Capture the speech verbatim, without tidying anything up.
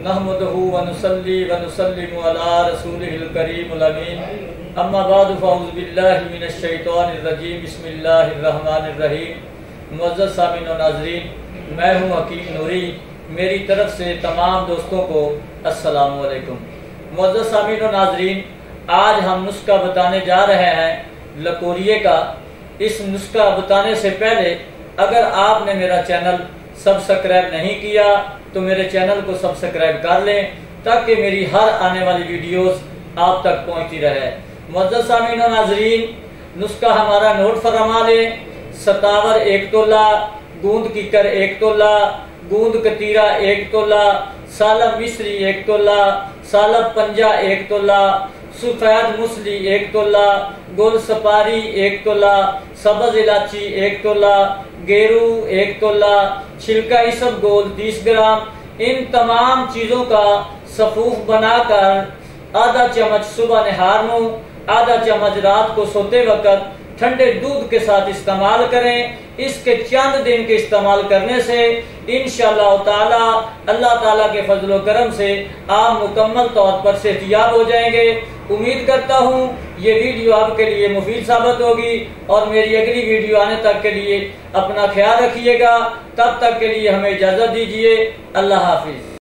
नहमदुहु व नुसल्ली व नुसल्लिमु अला रसूलिहिल करीमिल अमीन। अम्मा बाद फ़अऊज़ु बिल्लाहि मिनश शैतानिर रजीम। बिस्मिल्लाहिर रहमानिर रहीम। मुअज़्ज़ज़ सामीन व नाज़रीन, मैं हूँ हकीम नूरी। मेरी तरफ से तमाम दोस्तों को अस्सलामु अलैकुम। मुअज़्ज़ज़ सामीन व नाज़रीन, आज हम नुस्खा बताने जा रहे हैं लकोरिये का। इस नुस्खा बताने से पहले अगर आपने मेरा चैनल सब्सक्राइब नहीं किया तो मेरे चैनल को सब्सक्राइब कर लें ताकि मेरी हर आने वाली वीडियोस आप तक पहुंचती रहे। मुअज़्ज़ज़ सामीन व नाज़रीन, नुस्खा हमारा नोट फरमा लें। सतावर एक तोला, गूंद कीकर एक तोला, गूंद कतीरा एक तोला, सालब मिस्री एक तोला, सालब पंजा एक तोला, सफेद मूसली एक तोला, गोल सपारी एक तोला, सब्ज इलाची एक तोला, गेरू एक तोला, छिलका इसब गोल तीस ग्राम। इन तमाम चीजों का सफूफ बनाकर आधा चम्मच सुबह नहार में, आधा चम्मच रात को सोते वक्त ठंडे दूध के साथ इस्तेमाल करें। इसके चंद दिन के इस्तेमाल करने से इंशाअल्लाह ताला अल्लाह ताला के फजलो करम से आप मुकम्मल तौर पर सेहतियाब हो जाएंगे। उम्मीद करता हूँ ये वीडियो आपके लिए मुफीद साबित होगी और मेरी अगली वीडियो आने तक के लिए अपना ख्याल रखिएगा। तब तक के लिए हमें इजाजत दीजिए। अल्लाह हाफिज।